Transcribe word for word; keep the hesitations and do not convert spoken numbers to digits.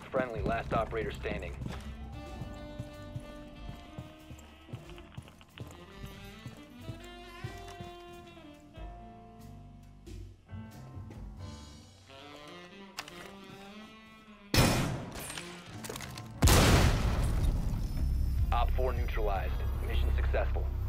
friendly, last operator standing. Op four neutralized. Mission successful.